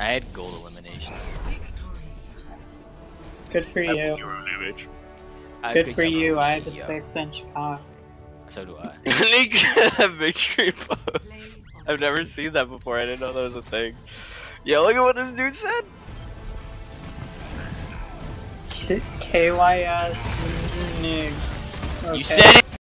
I had gold eliminations. Good for you. Good for you. I had the 6-inch cock. So do I. Nick, victory pose. I've never seen that before. I didn't know that was a thing. Yeah, look at what this dude said. KYS. Okay. You said it.